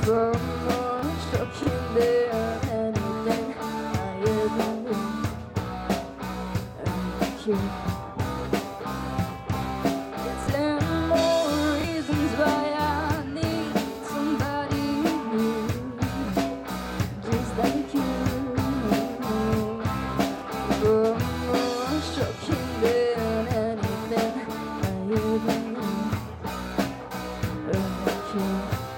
One more shocking than anything I ever knew. And you. It's 10 more reasons why I need somebody new, just like you. One more shocking than anything I ever knew. Like you.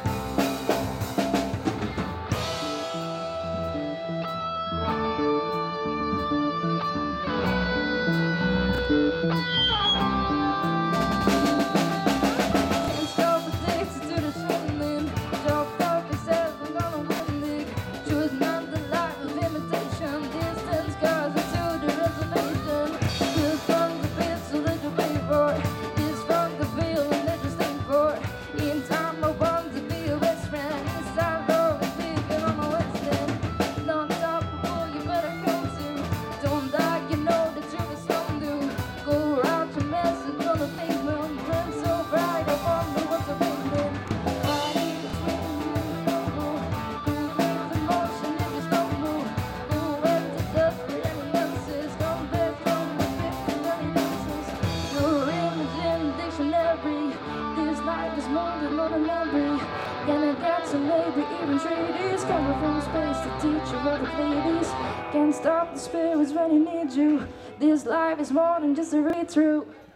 Can't stop addicted to the feeling. Dropped off the stairs and gone on windy. Choose not the life of imitation. Distance cars into the reservation. This from the beat so that you pay for. This from the feeling that you stay for. In time I want to be your best friend. This time always sleeping on my west end. Don't talk before you better come to. Don't die, you know that you be strong to. Go out your message on the pavement. Burn so bright, I wonder what's the pavement. Fighting between you and trouble. Who makes the motion if you stumble? Who went to dust for any answers? Come back from the pit of any dances. Your image in the dictionary. This life is more than ordinary. Gonna get some maybe even treaties. Coming from space to teach you what the ladies. Can't stop the spirits when you need you. This life is more than just a read through.